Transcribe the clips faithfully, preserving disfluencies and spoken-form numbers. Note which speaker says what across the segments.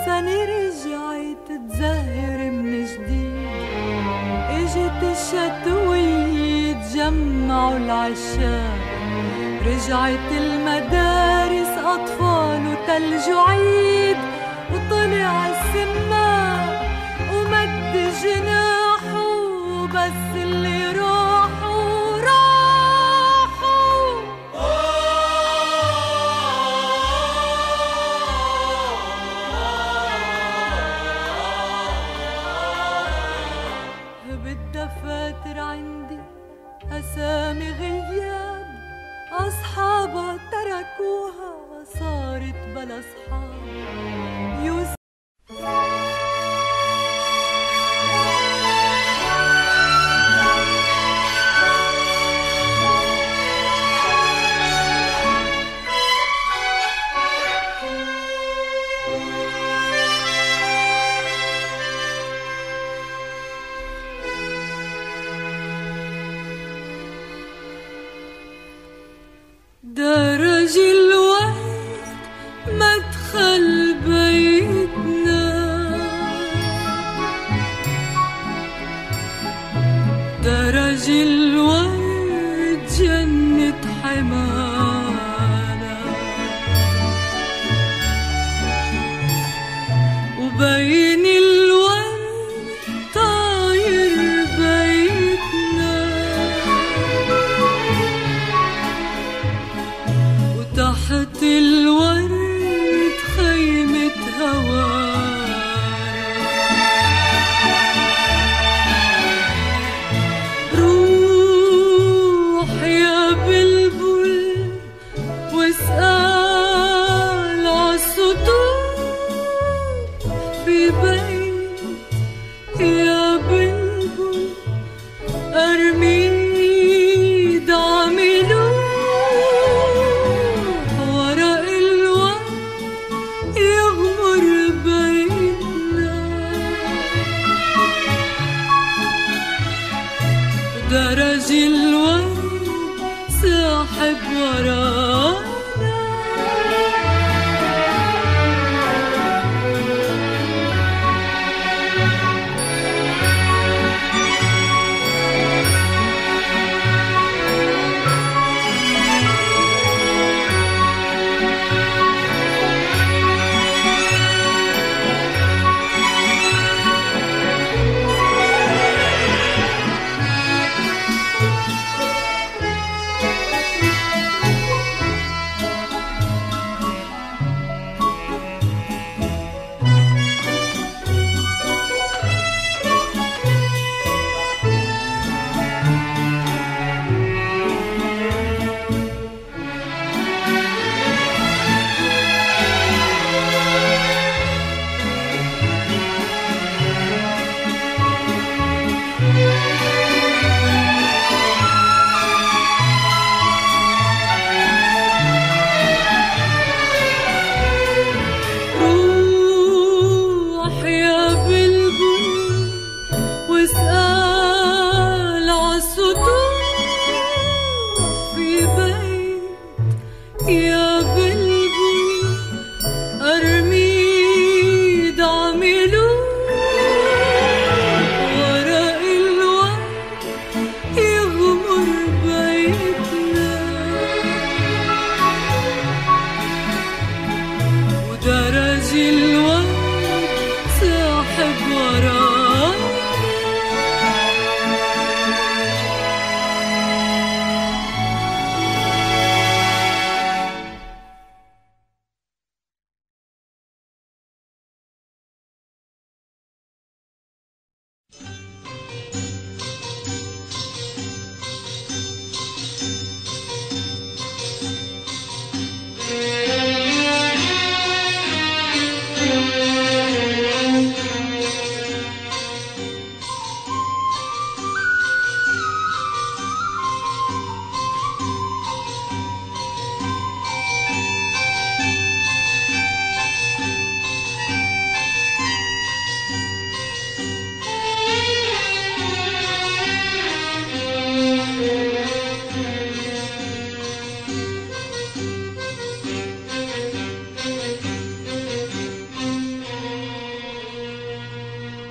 Speaker 1: سنة رجعت تزهر من جديد، اجت الشتوية تجمعوا العشاق، رجعت المدارس أطفال وتلج وعيد، وطلع السماء ومد جناحه، بس اللي راحوا راحوا. بالدفاتر عندي أسامي غياب، أصحابها تركوها صارت بلا أصحاب. يوسف درج الورد مدخل بيتنا، درج الورد جنة حمانا، وبين الورد طاير بيتنا، تحت الورد خيمة هوانا، روح يا بلبل واسأل عالسطوح في بيت يا بلبل أرميد عملوه، درج الورد ساحب ورانا.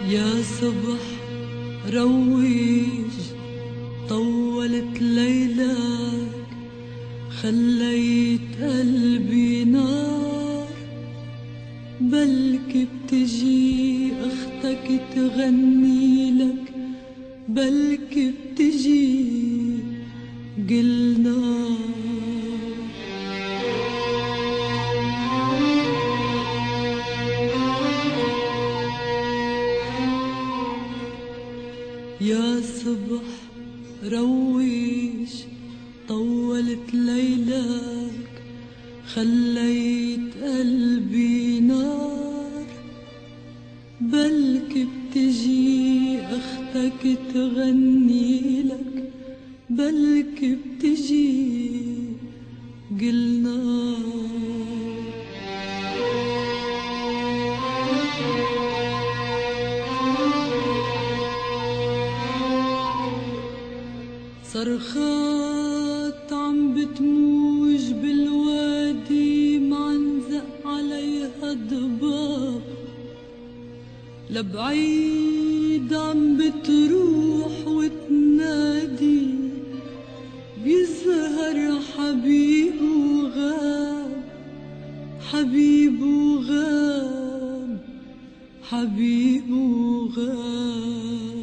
Speaker 1: يا صبح روج طولت ليلك، خليت قلبي نار. بلكي بتجي اختك تغني لك، بلكي بتجي قلنا. يا صبح روج طولت ليلك، خليت قلبي نار. بلكي بتجي اختك تغني لك، بلكي بتجي قلنا. صرخات عم بتموج بالوادي، معنزق عليها ضباب. لبعيد عم بتروح وتنادي، بيظهر حبيب وغاب، حبيب وغاب، حبيب وغاب.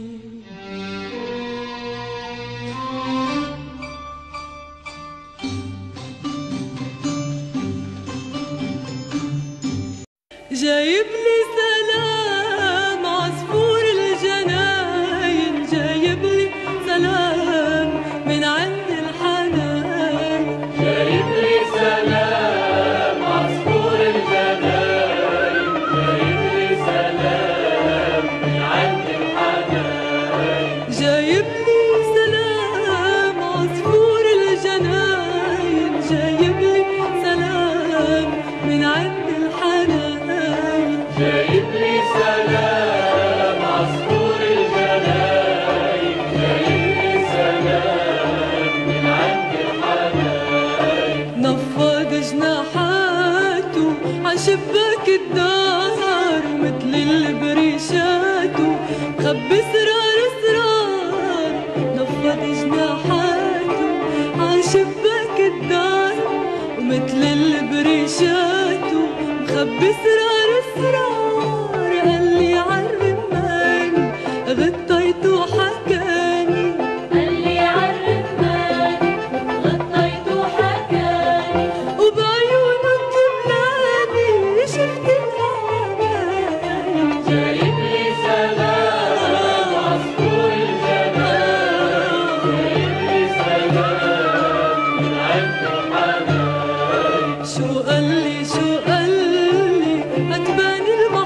Speaker 1: جايب لي سلام عصفور الجناين، جايب لي سلام من عند الحناين.
Speaker 2: جايب لي سلام عصفور الجناين، جايب لي سلام من عند الحناين.
Speaker 1: جايب لي سلام عصفور الجناين، جايب لي سلام من عند الحناين.
Speaker 2: جايب لي سلام عصفور الجناين، جايب لي سلام من عند الحناين.
Speaker 1: نفض جناحاته عن شباك الدار، مثل البريشات خبي اسرار اسرار. نفض جناحاته عن شباك الدار، ومثل البريشات مخبي اسرار اسرار. قال لي عالرماني غطيته وحكاني،
Speaker 3: قال لي عالرماني غطيته وحكاني.
Speaker 1: وبعيونه الدبلاني شفت الأماني.
Speaker 2: جايب لي سلام عصفور الجناين، جايب لي سلام من عند الحناين.
Speaker 1: شو قال لي شو قال لي هتبان المعاني،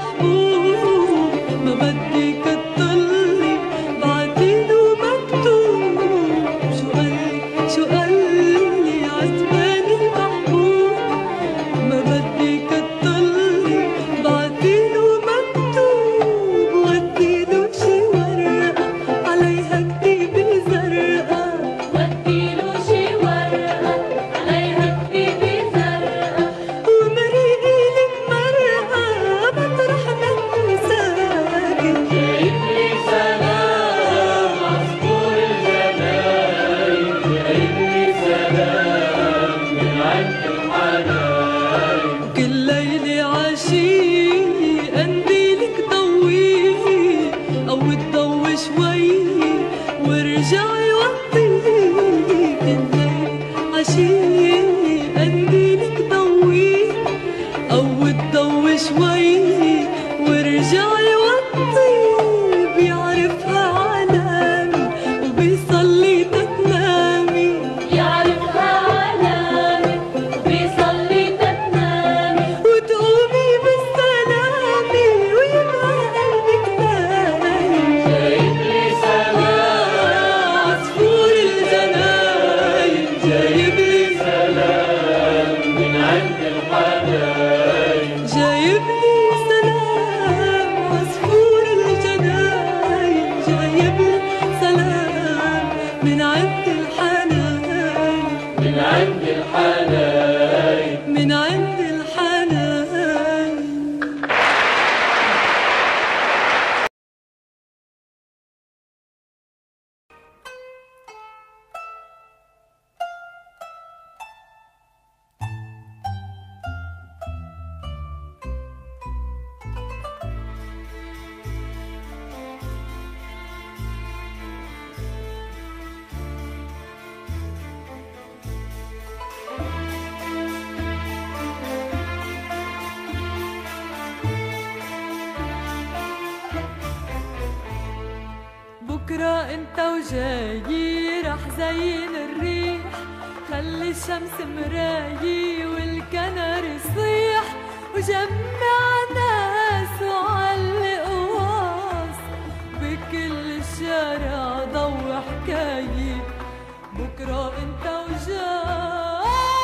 Speaker 1: بكرة انت وجاي رح زين الريح، خلي الشمس مرايي والكنر يصيح، وجمع ناس وعلق واص بكل الشارع ضوي حكايي. بكرة انت وجاي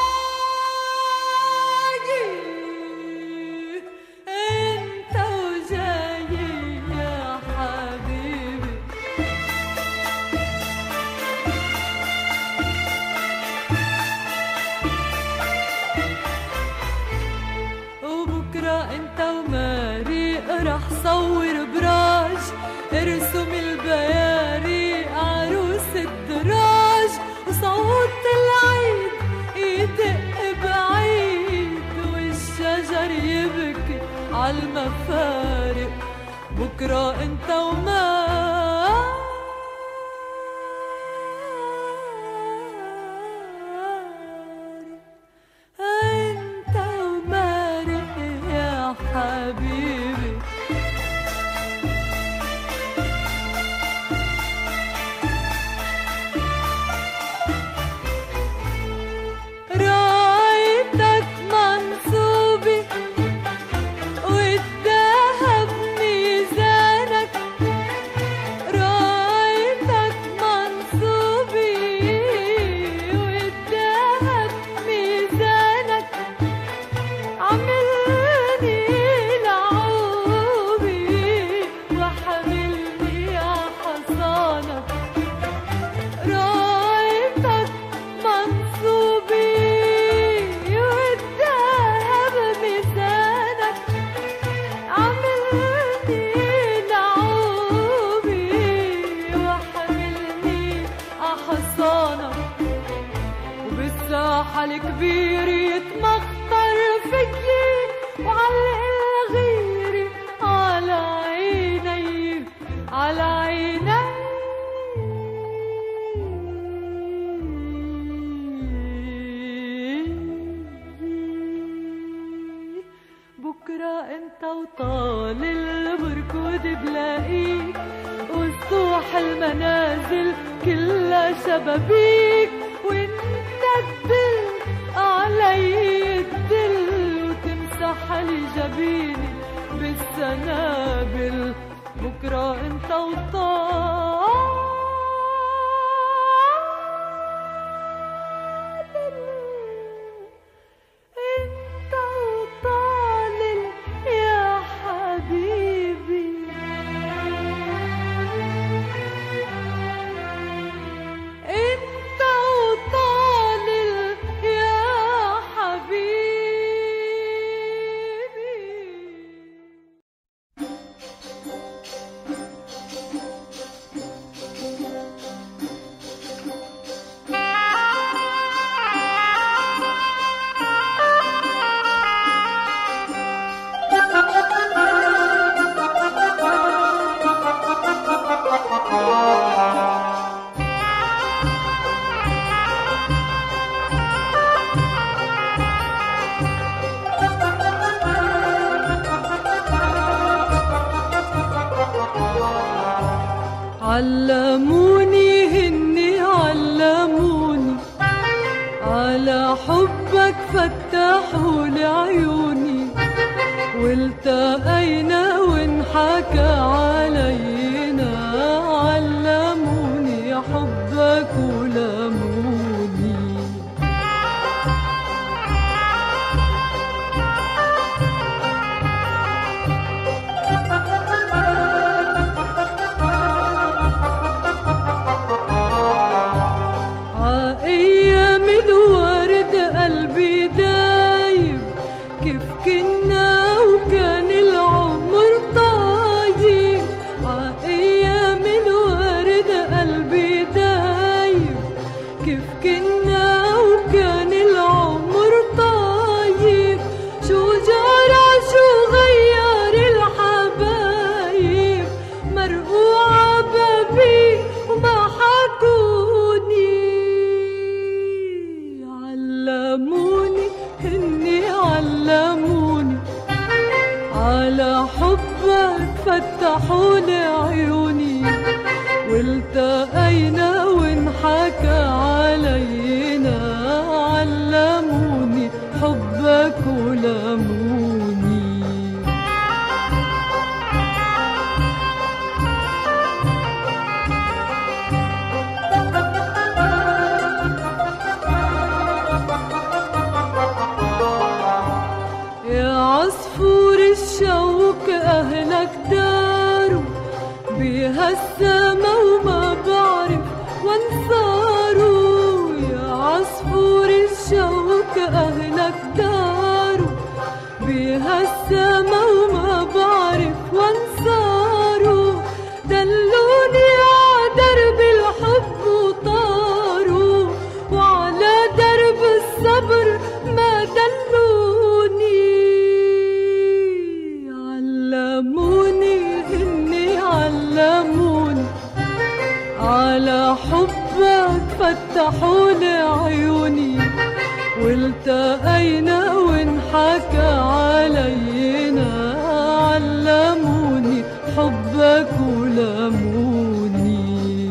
Speaker 1: انت وجاي يا حبيبي. وبكرة انت ومارق رح صور براج، ارسم البيارق عروس الدراج، وصوت العيد يدق بعيد والشجر يبكي عالمفارق. بكرة انت ومارق انت ومارق يا حبيبي. رايتك منصوبة والذهب ميزانك، رايتك منصوبة والذهب ميزانك، عملني لعوبي وحملني عحصانك. رايتك منصوبة والذهب ميزانك، عملني لعوبي وحملني عحصانك. وبالساحة الكبيرة يتمخطر فيي وعلق الغيرة على عيني على عيني. بكرة انت وطال البركود بلاقيك، وسطوح المنازل كلها شبابيك، وانت تدل علي الدل وتمسح لي جبيني بالسنابل. بكرة انت وطال انت وطالل يا حبيبي. انت وطالل يا حبيبي. علموني هني علموني على حبك، فتحوا لي عيوني، والتقينا وانحكى علينا. علموني حبك ولموني. عايام الورد قلبي دايب، كيف كنا وكان العمر طايب. عايام الورد قلبي دايب، كيف كنا وكان العمر طايب. شو جرى شو غير الحبايب، مرقوعة بابي وما حكوني. علموني هني علموني على حبك، فتحوا لي عيوني، والت والتقينا وانحكى علينا، علموني حبك ولموني. يا عصفور الشوك أهلك داروا بيها السما وما بعرف وانصاروا. يا عصفور الشوك أهلك داروا بيها السما وما بعرف وانصاروا. دلوني على درب الحب وطاروا، وعلى درب الصبر ما دلوني. علموني هني علموني على حبك، فتحولي عيوني والتقينا وانحكى علينا، علموني حبك ولموني.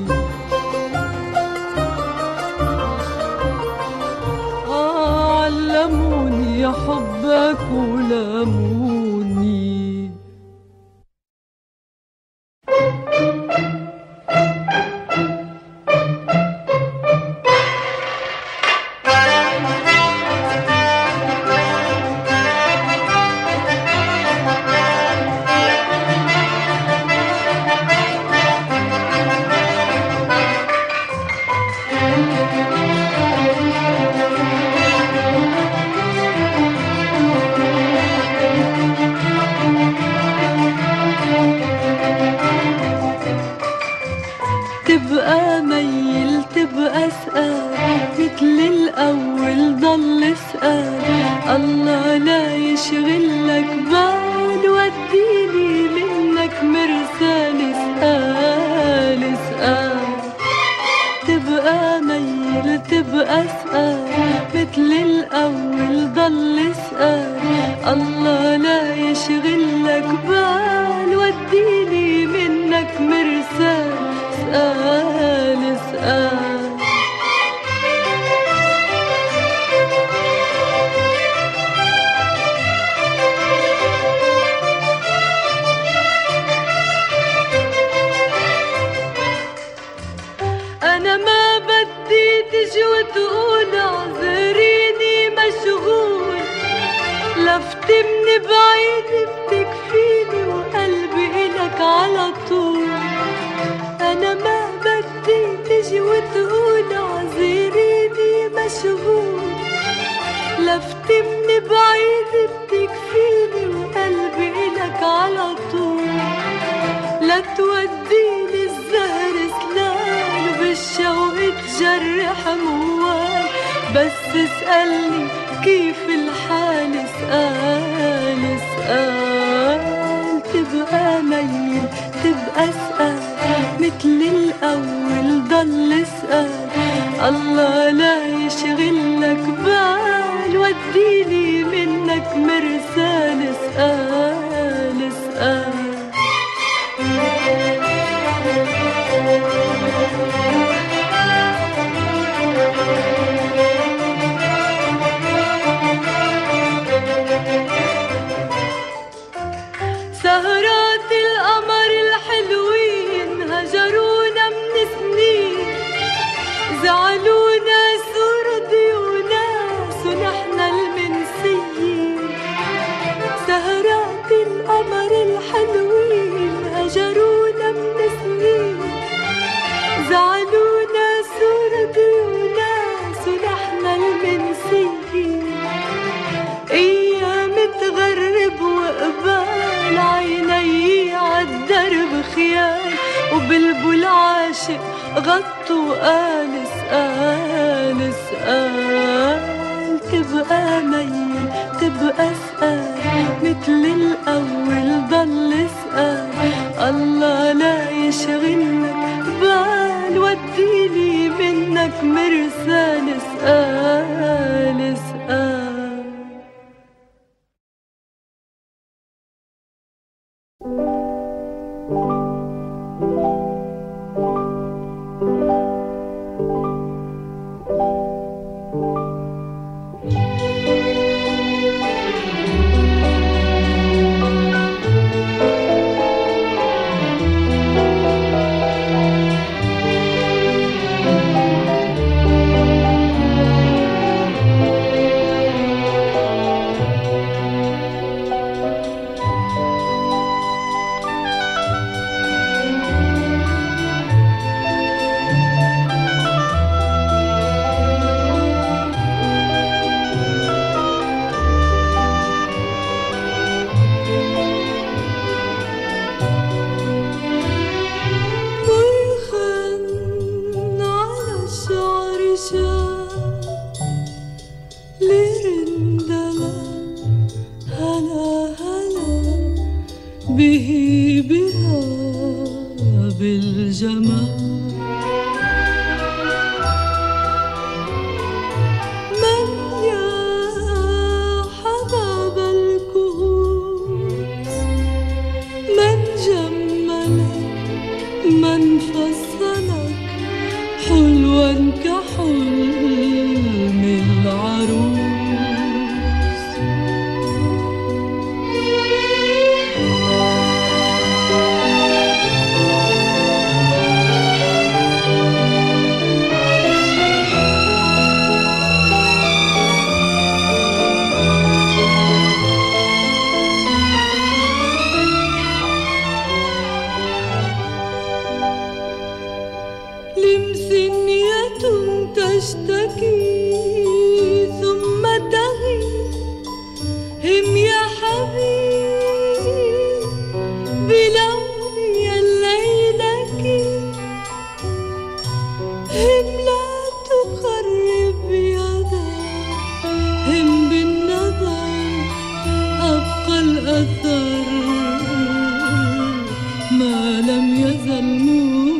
Speaker 1: آه علموني حبك ولموني. تبقى ميل تبقى سقال مثل الأول ضل سقال، الله لا يشغلك بال، وديني منك مرسال سقال سقال. تبقى ميل تبقى سقال مثل الأول ضل سقال، الله لا يشغلك بال، وديني منك مرسال سقال سقال. أنا ما بدي تجي وتقول اعذريني مشغول، لفتي من بعيد بتكفيني وقلبي إلك على طول. أنا ما بدي تجي وتقول اعذريني مشغول، لفتي من بعيد بتكفيني وقلبي إلك على طول. لا توديني الزهر سلال وبالشوق تجرح موال، بس اسألني كيف الحال سقال سقال. تبقى ميل تبقى سقال مثل الأول ضل سقال، الله لا يشغلك بال، وديني منك مرسال سقال سقال. سهرات القمر الحلوين هجرونا من سنين، زعلونا سردي وناس ونحن المنسيين. سهرات القمر الحلوين هجرونا من سنين، زعلونا سردي وناس ونحن المنسيين. ايام تغرب وقبال عيني عالدرب خيال، وبلبل عاشق غطوا قال سقال سقال. تبقى ميل تبقى سقال مثل الأول ضل سقال، الله لا يشغلك بال، وديني منك مرسال سقال سقال. بها بالجمال. من يا حباب الكهوس من جملك من فصلك حلوا كحلم العروس. لمسنية تشتكي ثم تغيب. هم يا حبيبي بلوني الليلك. هم لا تقرب يدا. هم بالنظر أبقى الأثر ما لم يزل